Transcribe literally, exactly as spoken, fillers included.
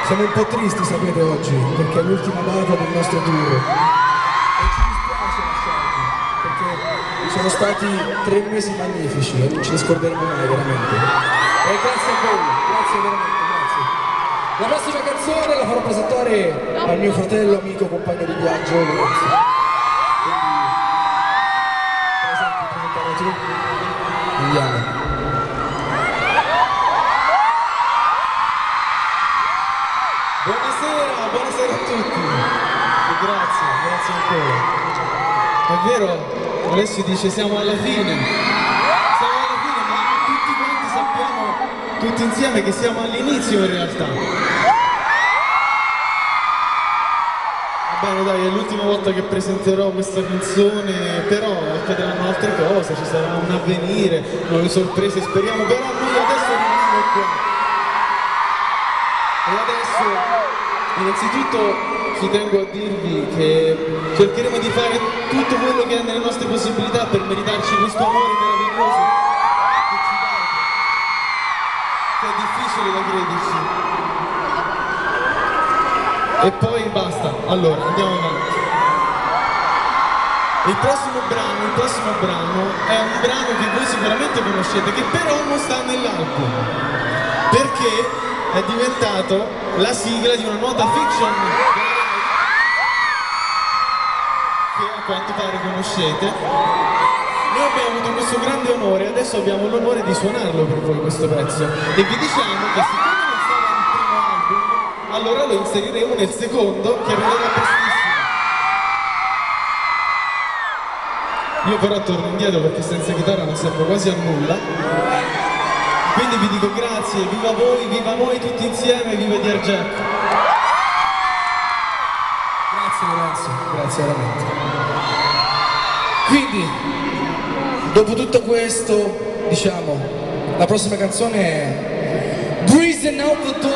Siamo un po' tristi, sapete, oggi, perché è l'ultima data del nostro tour. E ci dispiace lasciarvi, perché sono stati tre mesi magnifici e non ce li scorderemo mai, veramente. E grazie a voi, grazie veramente, grazie. La prossima canzone la farò presentare al mio fratello, amico, compagno di viaggio, Lorenzo. Quindi, presenti, presentare tu. Andiamo. Buonasera, buonasera a tutti e grazie, grazie ancora. È vero, Alessio dice siamo alla fine, siamo alla fine, ma tutti quanti sappiamo, tutti insieme, che siamo all'inizio in realtà. Va bene, dai, è l'ultima volta che presenterò questa canzone, però accadranno altre cose, ci sarà un avvenire, nuove sorprese, speriamo, però noi adesso rimaniamo qua. E adesso, innanzitutto, ci tengo a dirvi che cercheremo di fare tutto quello che è nelle nostre possibilità per meritarci questo amore meraviglioso che ci date, che è difficile da crederci. E poi basta, allora andiamo avanti. Il prossimo brano, il prossimo brano è un brano che voi sicuramente conoscete, che però non sta nell'album, perché è diventato la sigla di una nota fiction che a quanto pare conoscete. Noi abbiamo avuto questo grande onore, adesso abbiamo l'onore di suonarlo per voi questo pezzo e vi diciamo che siccome non stava nel primo album, allora lo inseriremo nel secondo, che arriverà prestissimo. Io però torno indietro perché senza chitarra non servo quasi a nulla. Quindi vi dico grazie, viva voi, viva noi tutti insieme, viva Dear Jack. Grazie Lorenzo, grazie veramente. Quindi, dopo tutto questo, diciamo, la prossima canzone è Breezing Out the Door.